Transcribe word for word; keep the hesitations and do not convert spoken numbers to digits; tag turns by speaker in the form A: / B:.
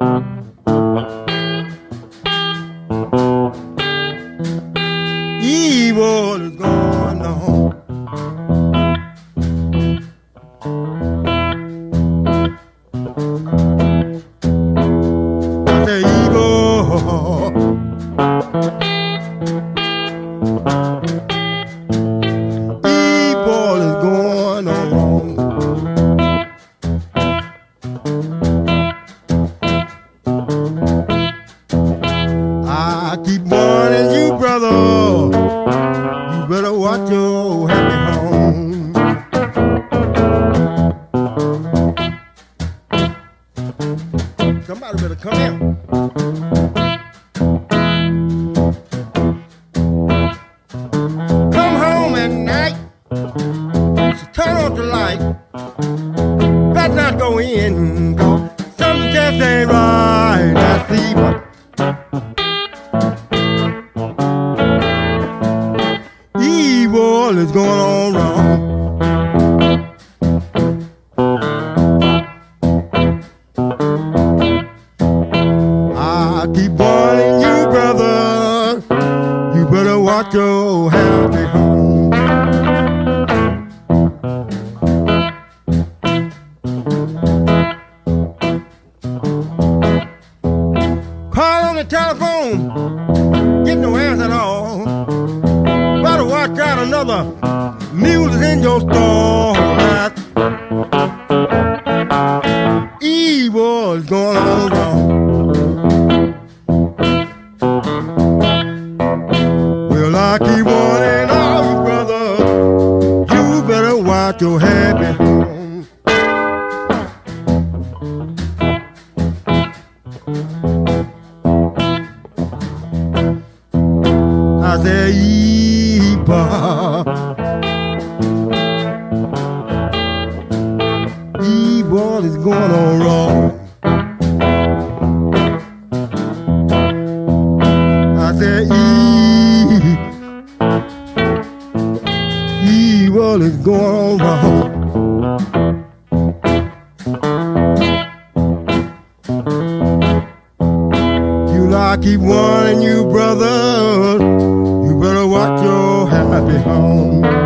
A: Evil is going on. I say evil. Evil is going on. I keep warning you, brother. You better watch your happy home. Somebody better come here. Come home at night. So turn on the light. Better not go in, 'cause something just ain't right. I see, but evil is going on wrong. I keep warning you, brother. You better watch your happy home. Call on the telephone, get no answer at all. Better watch out, another mule is in your store. Evil is going on wrong. Well, I keep warning all you brothers, you better watch your happy home. I say evil, evil is going on wrong. I say evil, evil is going on wrong. You know I keep warning you, brother. You better watch your happy home.